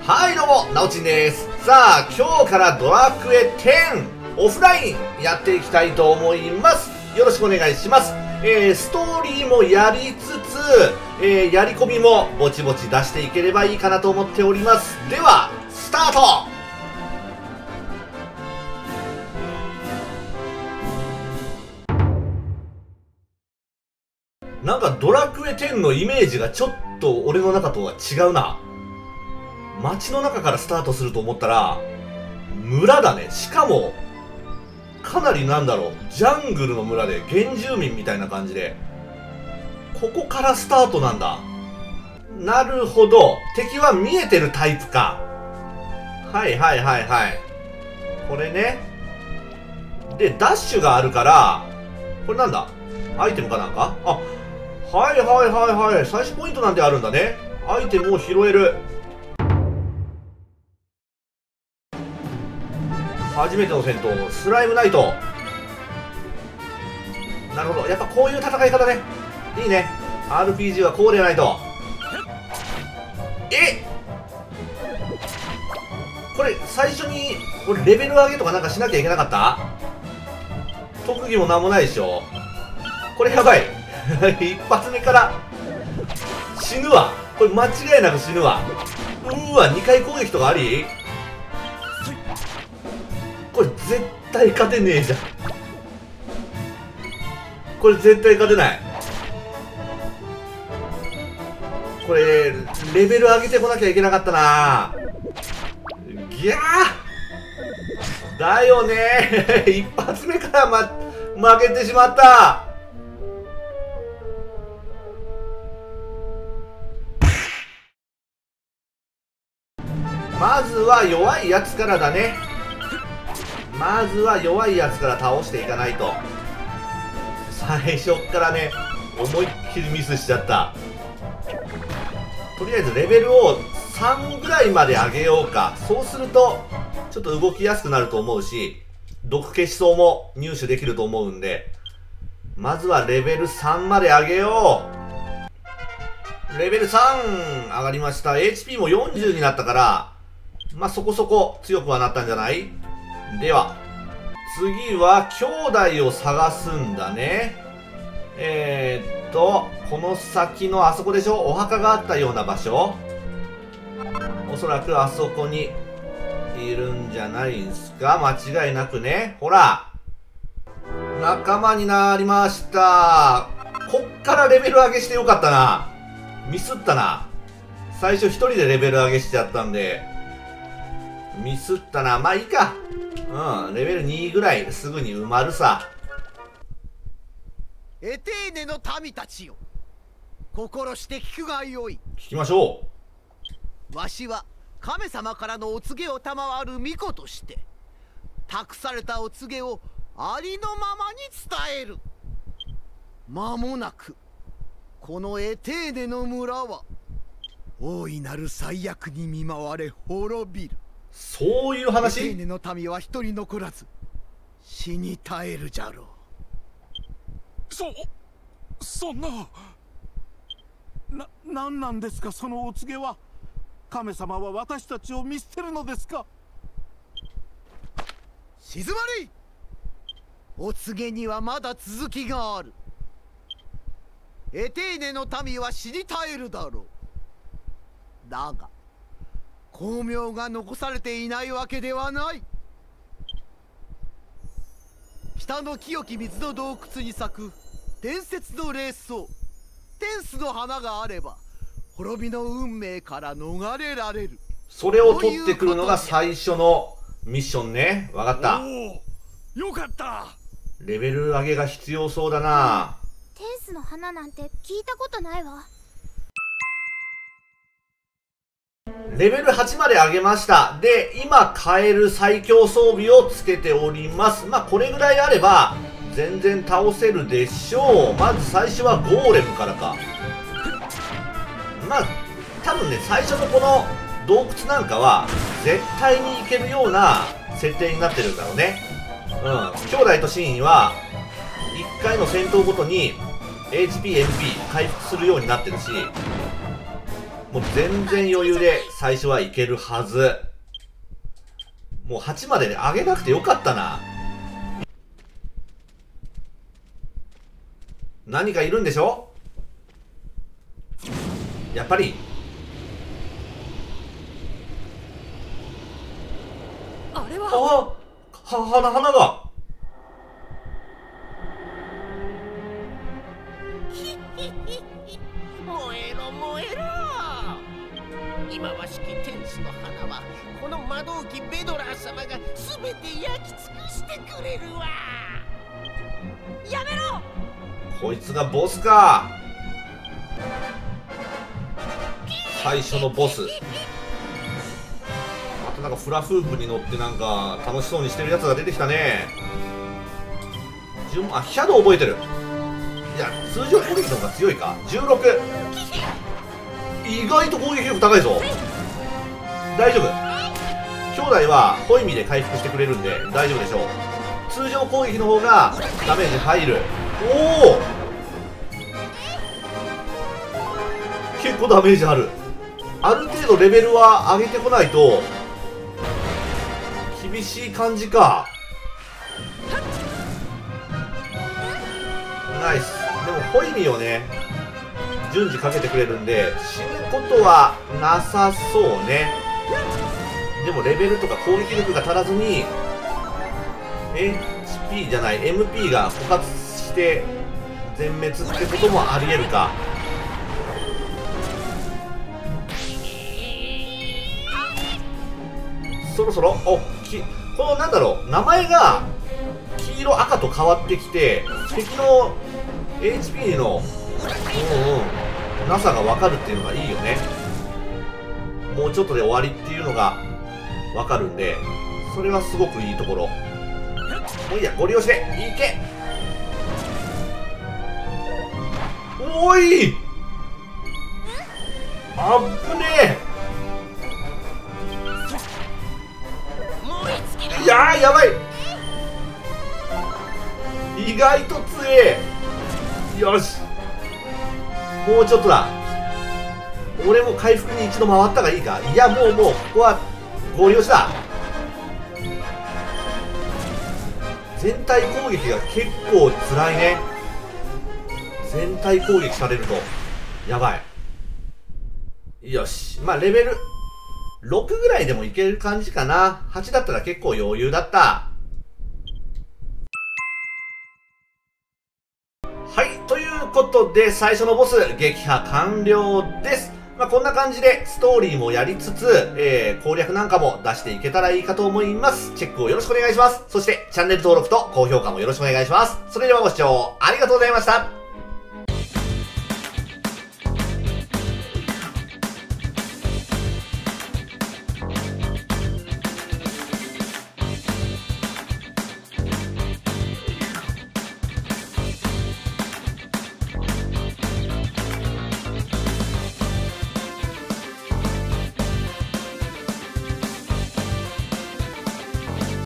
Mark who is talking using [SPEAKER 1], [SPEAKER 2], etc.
[SPEAKER 1] はいどうも、なおちんです。さあ、今日からドラクエ10オフラインやっていきたいと思います。よろしくお願いします。ストーリーもやりつつ、やり込みもぼちぼち出していければいいかなと思っております。では、スタート。なんかドラクエ10のイメージがちょっと俺の中とは違うな。街の中からスタートすると思ったら村だね。しかもかなりなんだろう、ジャングルの村で原住民みたいな感じで、ここからスタートなんだ。なるほど、敵は見えてるタイプか。はいはいはいはい、これね。でダッシュがあるから、これなんだ、アイテムかなんか。あ、はいはいはいはい、最初ポイントなんてあるんだね。アイテムを拾える。初めての戦闘、スライムナイト。なるほど、やっぱこういう戦い方ね、いいね。 RPG はこうでないと。これ最初にこれレベル上げとかなんかしなきゃいけなかった？特技もなんもないでしょ。これやばい一発目から死ぬわ。これ間違いなく死ぬわ。うわ、2回攻撃とかあり？これ絶対勝てねえじゃん。これ絶対勝てない。これレベル上げてこなきゃいけなかったな。ギャーだよね一発目から、負けてしまった。まずは弱いやつからだね。まずは弱いやつから倒していかないと。最初っからね、思いっきりミスしちゃった。とりあえずレベルを3ぐらいまで上げようか。そうするとちょっと動きやすくなると思うし、毒消し草も入手できると思うんで、まずはレベル3まで上げよう。レベル3上がりました。 HP も40になったから、まあそこそこ強くはなったんじゃない？では次は兄弟を探すんだね。この先のあそこでしょ、お墓があったような場所。おそらくあそこにいるんじゃないんすか、間違いなくね。ほら、仲間になりました。こっからレベル上げしてよかったな。ミスったな。最初一人でレベル上げしちゃったんでミスったな。まあいいか。レベル2ぐらいすぐに埋まるさ。
[SPEAKER 2] エテーネの民たちよ、心して聞くがよい。
[SPEAKER 1] 聞きましょ
[SPEAKER 2] う。わしは神様からのお告げを賜る巫女として、託されたお告げをありのままに伝える。間もなくこのエテーネの村は大いなる最悪に見舞われ滅びる。
[SPEAKER 1] そういう話？
[SPEAKER 2] エテーネの民は一人残らず死に絶えるじゃろう。
[SPEAKER 3] そんな。なんなんですかそのお告げは。神様は私たちを見捨てるのですか？
[SPEAKER 2] 静まり。お告げにはまだ続きがある。エテーネの民は死に絶えるだろう。だが光明が残されていないわけではない。北の清き水の洞窟に咲く伝説の霊草天使の花があれば、滅びの運命から逃れられる。
[SPEAKER 1] それを取ってくるのが最初のミッションね。わかった。
[SPEAKER 3] よかった。
[SPEAKER 1] レベル上げが必要そうだな。
[SPEAKER 4] 天使の花なんて聞いたことないわ。
[SPEAKER 1] レベル8まで上げました。で、今買える最強装備をつけております。まあこれぐらいあれば全然倒せるでしょう。まず最初はゴーレムからか。まあ多分ね、最初のこの洞窟なんかは絶対に行けるような設定になってるんだろうね。兄弟とシーンは1回の戦闘ごとに HP、MP 回復するようになってるし、 もう全然余裕で最初はいけるはず。もう8までね、上げなくてよかったな。何かいるんでしょ？やっぱり。
[SPEAKER 5] あれは。
[SPEAKER 1] 花が。
[SPEAKER 6] 燃えろ燃えろ。忌まわしき天使の花はこの魔導機ベドラー様が全て焼き尽くしてくれるわ。
[SPEAKER 5] やめろ。
[SPEAKER 1] こいつがボスか。最初のボス。あとなんかフラフープに乗ってなんか楽しそうにしてるやつが出てきたね。ヒャドウ覚えてる。いや、通常攻撃の方が強いか。16。意外と攻撃力高いぞ。大丈夫。兄弟はホイミで回復してくれるんで大丈夫でしょう。通常攻撃の方がダメージ入る。おお、結構ダメージある。ある程度レベルは上げてこないと厳しい感じか。ナイス。でもホイミをね順次かけてくれるんで死ぬことはなさそうね。でもレベルとか攻撃力が足らずに HP じゃない MP が枯渇して全滅ってこともありえるか。そろそろこのなんだろう、名前が黄色赤と変わってきて敵の HP のなさが分かるっていうのがいいよね。もうちょっとで終わりっていうのが分かるんでそれはすごくいいところ。もういいや、ご利用していけ。おい、あぶねえ。いやー、やばい。意外と強え。よし、もうちょっとだ。俺も回復に一度回ったがいいか。いや、もうここはご利用しだ。全体攻撃が結構辛いね。全体攻撃されるとやばい。よし、まあレベル6ぐらいでもいける感じかな。8だったら結構余裕だった。はい、ということで最初のボス撃破完了です。まあ、こんな感じでストーリーもやりつつ、攻略なんかも出していけたらいいかと思います。チェックをよろしくお願いします。そしてチャンネル登録と高評価もよろしくお願いします。それではご視聴ありがとうございました。